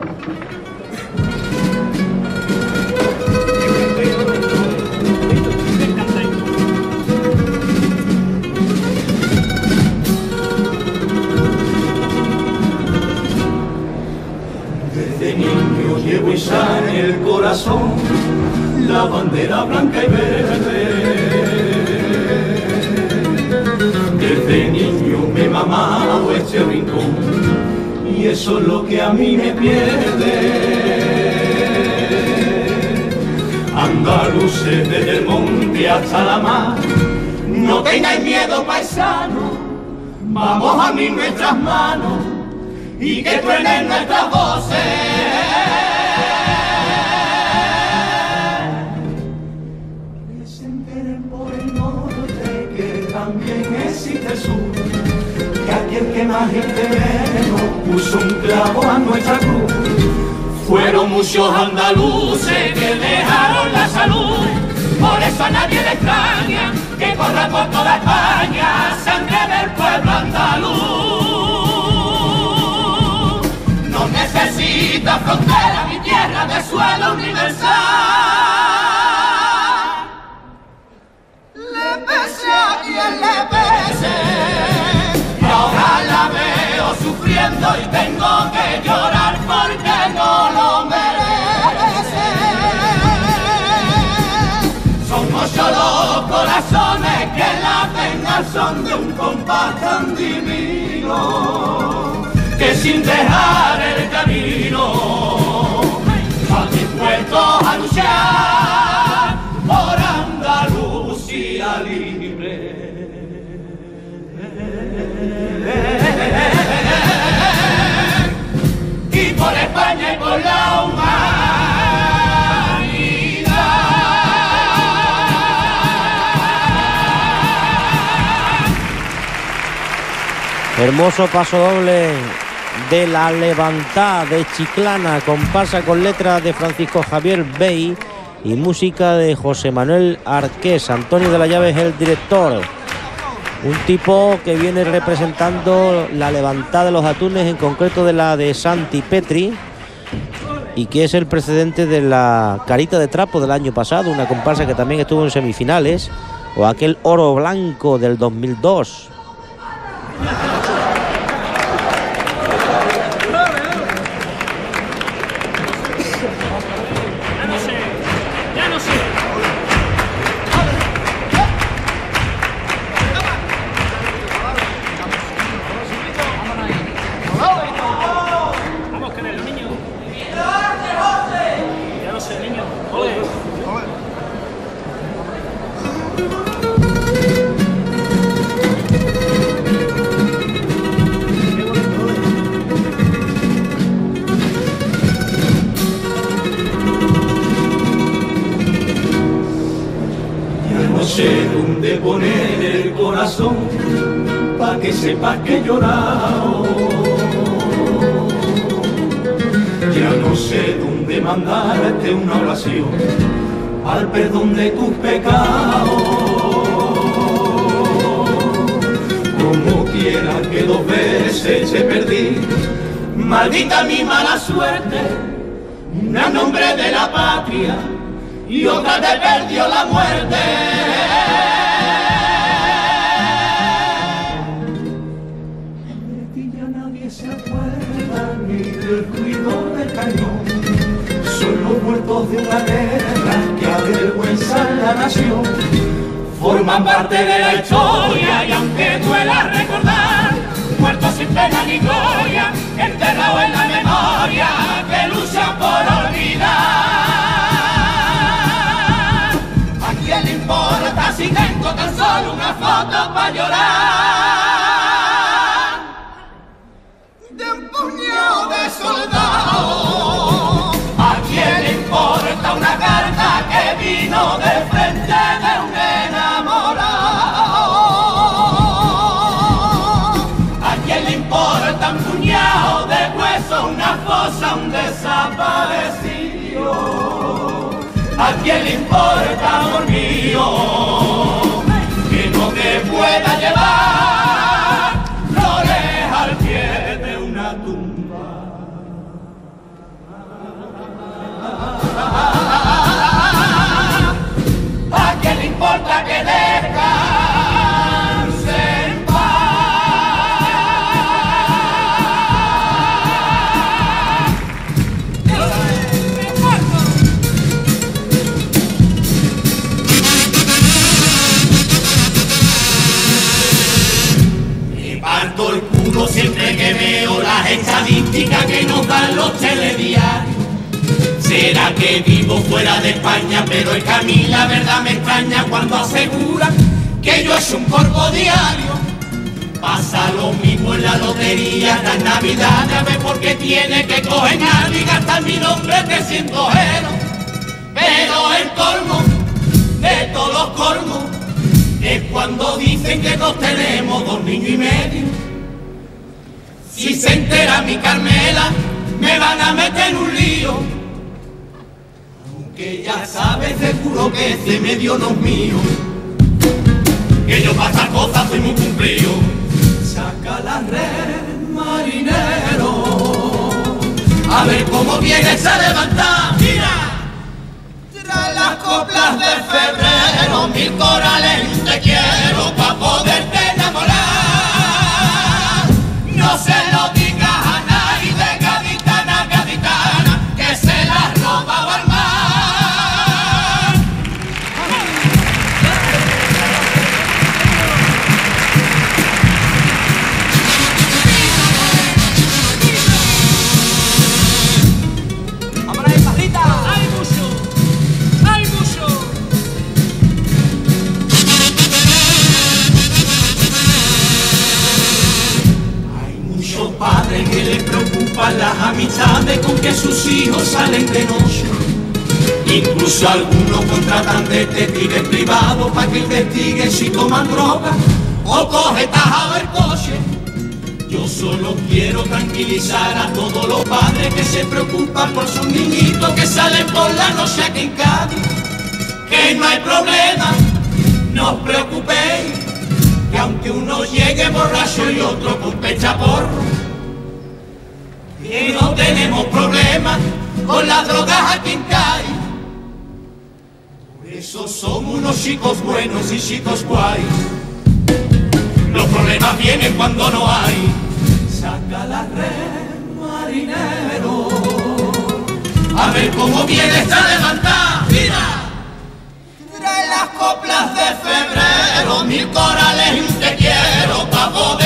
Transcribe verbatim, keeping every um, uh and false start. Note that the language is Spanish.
Desde niño llevo esa en el corazón la bandera blanca y verde. Desde niño me he mamado este rincón y eso es lo que a mí me pierde. Andaluces desde el monte hasta la mar, no tengáis miedo, paisano, vamos a mí nuestras manos y que truenen nuestras voces. Que se enteren por el norte que también existe el sur, que aquel que más gente menos puso un clavo a nuestra cruz. Fueron muchos andaluces que dejaron la salud, por eso a nadie le extraña que corra por toda España sangre del pueblo andaluz. No necesita frontera mi tierra de suelo universal, le pese a quien le pese, y ahora la veo sufriendo y tengo que llorar porque no lo merece. Son muchos los corazones que laten al son de un compás tan divino, que sin dejar el camino van dispuestos a luchar por Andalucía libre. Y por España y por la humanidad. Hermoso paso doble de La Levantada de Chiclana, comparsa con letras de Francisco Javier Bey y música de José Manuel Arqués. Antonio de la Llave es el director. Un tipo que viene representando la Levantada de los Atunes, en concreto de la de Santi Petri, y que es el precedente de la Carita de Trapo del año pasado, una comparsa que también estuvo en semifinales, o aquel Oro Blanco del dos mil dos. Poner el corazón pa' que sepas que he llorado. Ya no sé dónde mandarte una oración al perdón de tus pecados. Como quiera que dos veces te perdí, maldita mi mala suerte, una en nombre de la patria y otra te perdió la muerte. Son los muertos de una guerra que avergüenzan la nación, forman parte de la historia y aunque duela recordar, muertos sin pena ni gloria, enterrados en la memoria, que luchan por olvidar. ¿A quién le importa si tengo tan solo una foto para llorar de un puñado de soldados? ¿A quién le importa una carta que vino de frente de un enamorado? ¿A quién le importa un puñado de hueso, una fosa, un desaparecido? ¿A quién le importa, amor mío, que no te pueda llevar flores al pie de una tumba? música que nos dan los telediarios. Será que vivo fuera de España, pero es que a mí la verdad me extraña cuando asegura que yo es un corvo diario. Pasa lo mismo en la lotería, las navidades, a ver por qué tiene que coger nadie y gastar mi nombre trescientos euros. Pero el colmo de todos los colmos es cuando dicen que nos tenemos dos niños y medio. Si se entera mi Carmela, me van a meter en un lío. Aunque ya sabes seguro que ese medio no es mío, que yo para estas cosas soy muy cumplido. Saca la red, marinero, a ver cómo vienes a levantar. Mira, trae las coplas de febrero, mil corales y un te quiero pa' poderte enamorar. No se lo digas a nadie de gaditana, gaditana, que se las robaba al mar. Padres que les preocupan las amistades con que sus hijos salen de noche. Incluso algunos contratan detectives privados para que investiguen si toman droga o coge tajado el coche. Yo solo quiero tranquilizar a todos los padres que se preocupan por sus niñitos que salen por la noche aquí en Cádiz. Que no hay problema, no os preocupéis, que aunque uno llegue borracho y otro con pechaporro, que no tenemos problemas con las drogas aquí en Cádiz. Por eso somos unos chicos buenos y chicos guays. Los problemas vienen cuando no hay. Saca la red, marinero, a ver cómo vienes a levantar. Mira, trae las coplas de febrero, mil corales y un te quiero pa' poder